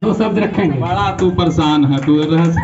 तो शब्द रखेंगे। बड़ा तू परेशान है तू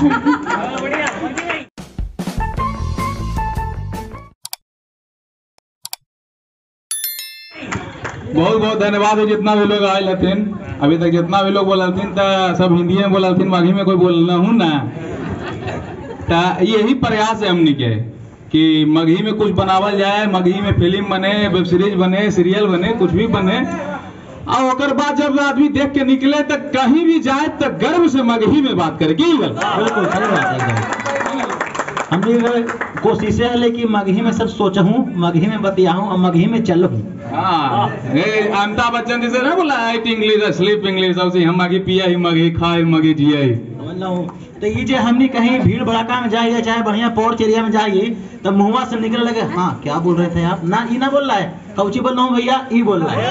बहुत बहुत धन्यवाद है जितना भी लोग आए हथिन। अभी तक जितना भी लोग बोलथिन तो सब हिंदी में बोलथिन, मगही में कोई बोलना हूँ ना। तो यही प्रयास है हमनी के कि मगही में कुछ बनावल जाए, मगही में फिल्म बने, वेब सीरीज बने, सीरियल बने, कुछ भी बने। और ओकर बाद जब आदमी देख के निकले तो कहीं भी जाए तो गर्व से मगही में बात करे। की बिल्कुल सही बात है। हमने कोशिश है लेकिन मगही में सब सोचूं, मगही में बतियाऊं और मगही में चलूं। हाँ, अमिताभ बच्चन जैसे ना बोला ईट इंग्लिश स्लीप इंग्लिश, हम मगही पिया ही मगही खाए मगही जिया ही। तो ये जो हमने कहीं भीड़ भड़ाका में जाइए चाहे बढ़िया पौर्च एरिया में जाइए तो मुहवा से निकलने लगे, हाँ क्या बोल रहे थे आप ना, ये ना बोल रहा है, कौची बोल रहा हूँ भैया, ये बोल रहा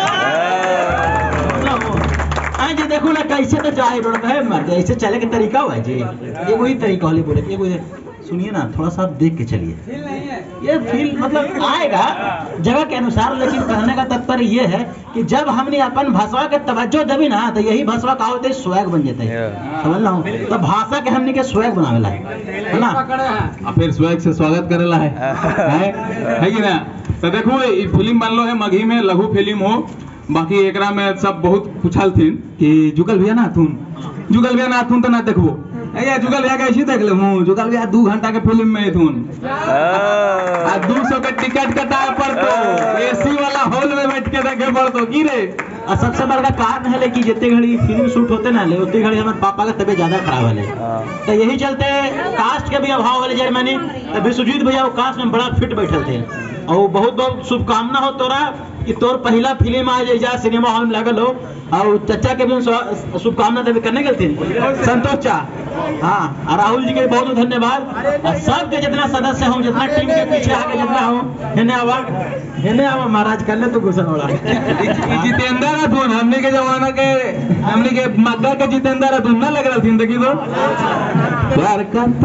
है जी। देखो ना कैसे तो जाए रोड है मर जाए, ऐसे चले के तरीका हुआ है जी, ये वही तरीका वाली बोले, ये वही। सुनिए ना, थोड़ा सा देख के चलिए, ये फील मतलब आएगा जगह के अनुसार। लेकिन कहने का तात्पर्य ये है कि जब हमने अपन भाषा के तवज्जो देवी ना तो यही भाषा का होते स्वैग बन जाते हैं, समझ लो। तो भाषा के हमने के स्वैग बनावेला है ना, फिर स्वैग से स्वागत करेला है कि ना। तो देखो फिल्म बनलो है मगही में, लघु फिल्म हो, बाकी एकरा में सब बहुत पूछल थी कि जुगल भैया ना थून, जुगल भैया ना थून तो ना देखबो जुगल भैया कैसे देख ले हूँ, जुगल भैया 2 घंटा के फिल्म में थून 200 के टिकट कटाए पड़तो, एसी वाला हॉल में बैठ के देखे पड़तो की रे। और सबसे बड़का कारण है कि जितने घड़ी फिल्म शूट होते ना ले उतनी घड़ी हमारे पापा का तबीयत ज्यादा खराब है, तो यही चलते कास्ट के भी अभाव वाले जर्मनी विश्वजीत भैया वो कास्ट में बड़ा फिट बैठे थे। और बहुत बहुत शुभकामना हो तोरा कि तोर पहला फिल्म आज जा सिनेमा हॉल में लगल हो। और चचा के भी शुभकामना देवे करने गए थे संतोष चा, हाँ। और राहुल जी के बहुत बहुत धन्यवाद। और सबके जितना सदस्य हो, जितना टीम के पीछे आके जितना हो, हेने आवा महाराज कर ले तो घुसन वाला जितेंद्र अधून हमने के जमाना के, हमने के मक्का के जितेंद्र अधून ना लग रहा थी देखी तो प्यार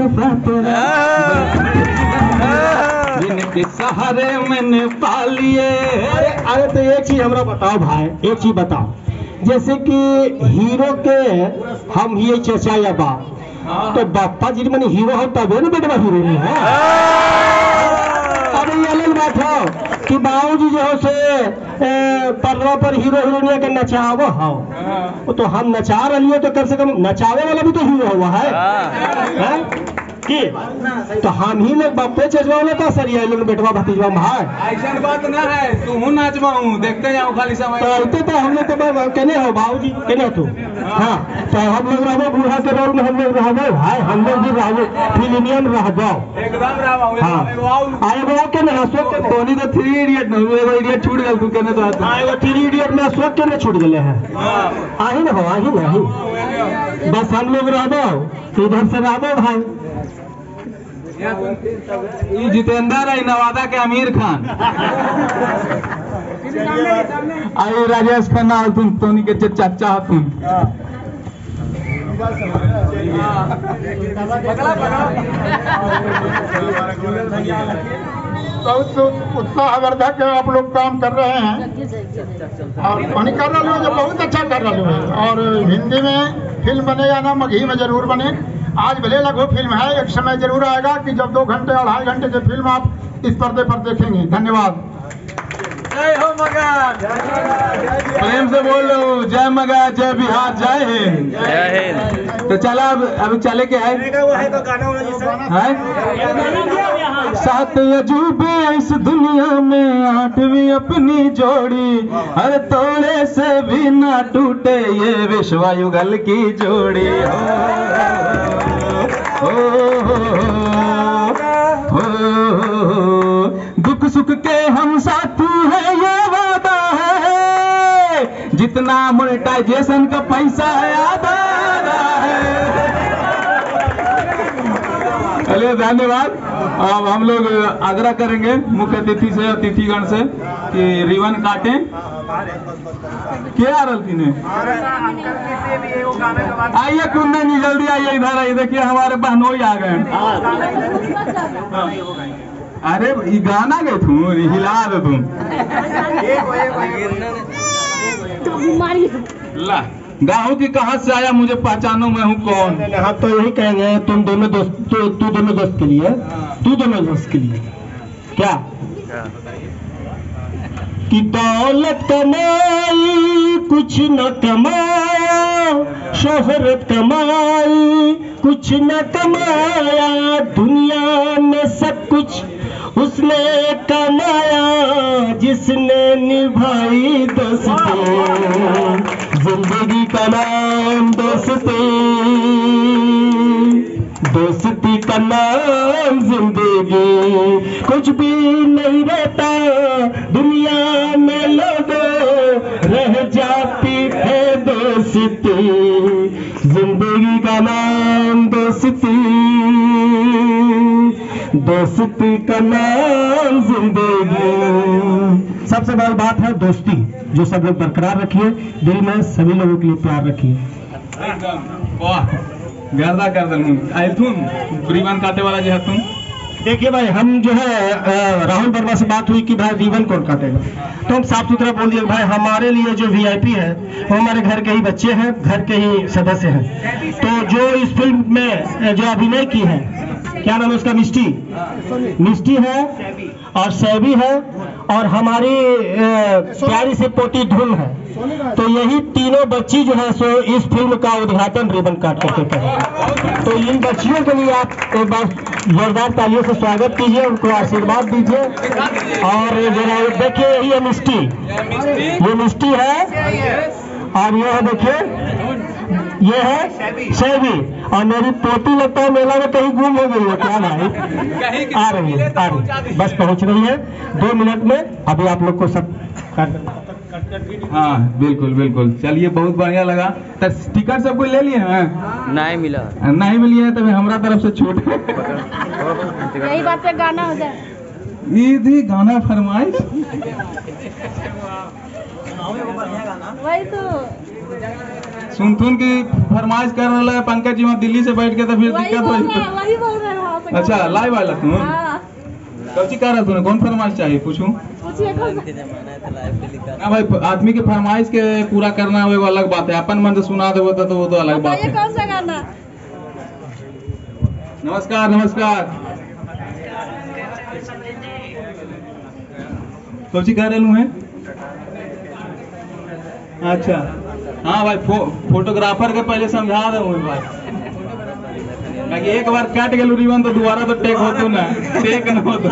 के सहारे मैंने पालिए। अरे तो एक चीज हमरा बताओ भाई, एक चीज बताओ, जैसे कि हीरो के हम ही चचा या बाप, तो बापा जी मैंने हीरो है तब ना बेटवा हीरो नहीं है। अरे ये अलग बात हो कि बाबूजी जो हो से पर्दा पर हीरो हीरोइनिया के नचावो हो, तो हम नचा रही हो तो कम से कम नचावे वाला भी तो हीरो हुआ है कि तो हम ही लोग बापे चचवा वाला था सर, ये लोग बेटवा भतीजवा भाई ऐसा बात ना है, तू हूँ नाचवा हूँ देखते जाओ खाली समय तो हम लोग तो कहने हो बाबूजी कहने तू, हाँ तो हम लोग रहो बूढ़ा के रोल में, हम लोग रहो भाई, हम लोग भी रहो फिल्मिया में रहो एकदम रहो। हाँ आए बाबू के ना अशोक के धोनी तो 3 इडियट न हुए, एगो इडियट छूट गल तू कहने तो आता है, एगो 3 इडियट में अशोक के ना छूट गए हैं। आही ना हो, आही ना आही, बस हम लोग रहो इधर से रहो भाई। ये जितेंद्र है नवादा के आमिर खान, आई राजेश खन्ना तुम टोनी के चाचा तुम बहुत उत्साहवर्धक आप लोग काम कर रहे हैं और पानी कर रहे हो जो बहुत अच्छा कर रहे हो। और हिंदी में फिल्म बने या ना मगही में जरूर बने। आज भले लघु फिल्म है, एक समय जरूर आएगा कि जब 2 घंटे 2.5 घंटे की फिल्म आप इस पर्दे पर देखेंगे। धन्यवाद। जय हो मगा, प्रेम से बोल लो जय मगा, जय बिहार, जय हिंद, जय हिंद। तो चला अभी चले के है सात अजूबे इस दुनिया में 8वीं अपनी जोड़ी, हर तोड़े से भी ना टूटे ये विश्व युगल की जोड़ी। दुख सुख के हम साथी है ये वादा है, जितना मोनेटाइजेशन का पैसा है आधा है। चलिए धन्यवाद। अब हम लोग आग्रह करेंगे मुख्य अतिथि से, अतिथिगण से कि रिबन काटें। क्या आ रही थी आइए कुंदन जी जल्दी आइए, इधर आइए, देखिए हमारे बहनोई आ गए। अरे ये गाना गए तुम हिला दो तुम ला गाहू जी कहाँ से आया मुझे पहचानो मैं हूँ कौन। हाँ तो यही कहेंगे तुम दोनों दोस्त तू दोनों दोस्त के लिए, तू दोनों दोस्त के लिए क्या कि दौलत कमाई कुछ न कमाया, शोहरत कमाई कुछ न कमाया, दुनिया में सब कुछ उसने कमाया जिसने निभाई दोस्ती, जिंदगी का नाम दोस्ती, दोस्ती का नाम जिंदगी, कुछ भी नहीं रहता दुनिया में लोगों, रह जाती है दोस्ती, जिंदगी का नाम दोस्ती, दोस्ती का नाम जिंदगी। सबसे बड़ी बात है दोस्ती, जो सब लोग बरकरार रखिए, दिल में सभी लोगों के लिए प्यार रखिए। वाह गर्दा कर दूँ आयथुन रिबन काटे वाला जो है तुम। देखिए भाई, हम जो है राहुल वर्मा से बात हुई कि भाई रिबन कौन काटेगा, तो हम साफ सुथरा बोल दिए भाई हमारे लिए जो वीआईपी है वो हमारे घर के ही बच्चे हैं, घर के ही सदस्य हैं। तो जो इस फिल्म में जो अभिनय की है, क्या नाम है उसका, मिष्टी है और सैबी है और हमारी प्यारी सी पोती धुन है। तो यही तीनों बच्ची जो है सो इस फिल्म का उद्घाटन रिबन काट करके करें। तो इन बच्चियों के लिए आप एक बार जोरदार तालियों से स्वागत कीजिए, उनको आशीर्वाद दीजिए। और जरा देखिए यही है मिष्टी, ये मिष्टी है और ये है देखिए ये है सैबी, और मेरी पोती लगता है मेला में कहीं गुम हो गई है क्या भाई, आ रही है बस पहुंच रही है 2 मिनट में, अभी आप लोग को सब हाँ बिल्कुल बिल्कुल। चलिए बहुत बढ़िया लगा। तो टिकट सब कोई ले लिए हैं? नहीं मिला, नहीं मिली है तो हमारा तरफ से छूट। यही बात पे गाना हो जाए, ये गाना फरमाइश वही तो सुन की फरमाइश कर रहा है पंकज जी वहाँ दिल्ली से बैठ के, तो फिर दिक्कत हो। वही बोल रहे हैं। अच्छा लाइव वाला तुम कौची कह रहा तूने, कौन फरमाइश चाहिए पूछूं? ना भाई आदमी के फरमाइश के पूरा करना है वो अलग बात है, अपन मन से सुना दे तो वो तो अलग बात है। कौन सा गाना? नमस्कार नमस्कार, कौची कह रहे हैं? अच्छा हाँ भाई फोटोग्राफर के पहले समझा दे भाई, एक बार काट गए रिबन तो दोबारा तो टेक हो तो ना, टेक न हो तो।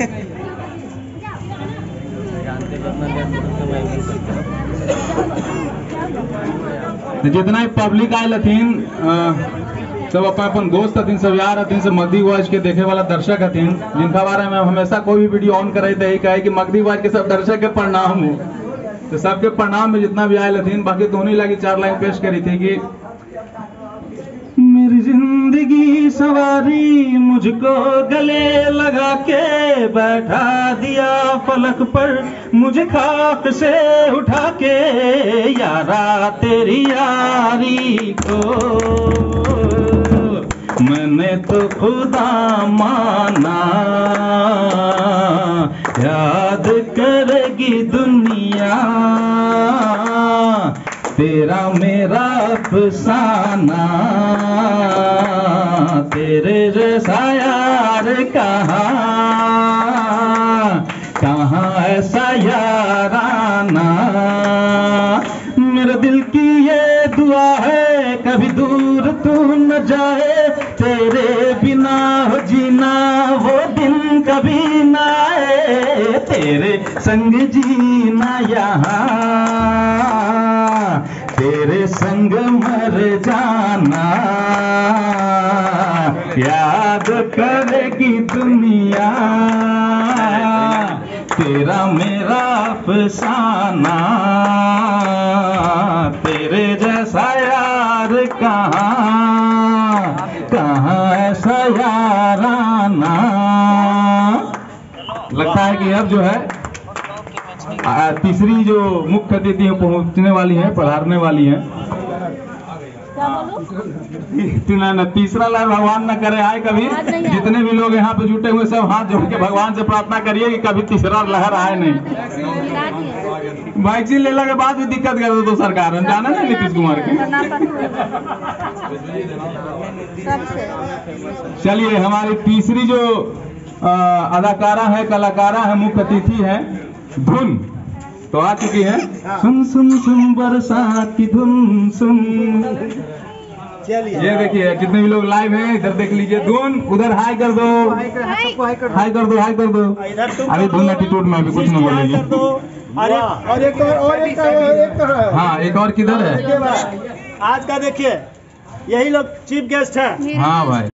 जितना पब्लिक आयल हथिन सब अपन दोस्त हथिन, सब यार हथिन, सब मगधी वॉइस के देखे वाला दर्शक हथिन, जिनका बारे में हमेशा कोई भी वीडियो ऑन करे तो यही कहे कि मगधी वॉइस के सब दर्शक के प्रणाम हो। तो सबके प्रणाम में जितना भी आयल हथिन, बाकी दोनों लगी 4 लाइन पेश करी थी कि मेरी जिंदगी सवारी मुझको गले लगा के बैठा दिया फलक पर, मुझे खाक से उठा के यारा तेरी यारी को मैंने तो खुदा माना, याद करेगी दुनिया तेरा मेरा अफसाना, तेरे जैसा यार कहाँ ऐसा याराना। मेरे दिल की ये दुआ है कभी दूर तू न जाए, तेरे बिना हो जीना वो दिन कभी ना आए, तेरे संग जीना यहाँ तेरे संग मर जाना, याद करेगी दुनिया तेरा मेरा अफसाना, तेरे जैसा यार कहाँ ऐसा याराना। लगता है कि अब जो है तीसरी जो मुख्य अतिथि पहुंचने वाली है, पधारने वाली है। तीसरा लाइन भगवान न करे आए कभी, जितने भी लोग यहाँ पे जुटे हुए सब हाथ जोड़ के भगवान से प्रार्थना करिए कि कभी तीसरा लहर आए नहीं। वैक्सीन लेला के बाद भी दिक्कत कर दो सरकार, हम जाना ना नीतीश कुमार के। चलिए हमारी तीसरी जो अदाकारा है, कलाकारा है, मुख्य अतिथि है धुन, तो आ चुकी है। सुन सुन सुन बरसात की धुन सुन। ये देखिए जितने भी लोग लाइव हैं इधर देख लीजिए धुन, उधर हाई कर दो, हाई कर दो, हाई कर दो। अरे धुन एटीट्यूड में अभी कुछ नहीं बोलेगी। और एक हाँ एक और किधर है? आज का देखिए, यही लोग चीफ गेस्ट है। हाँ भाई।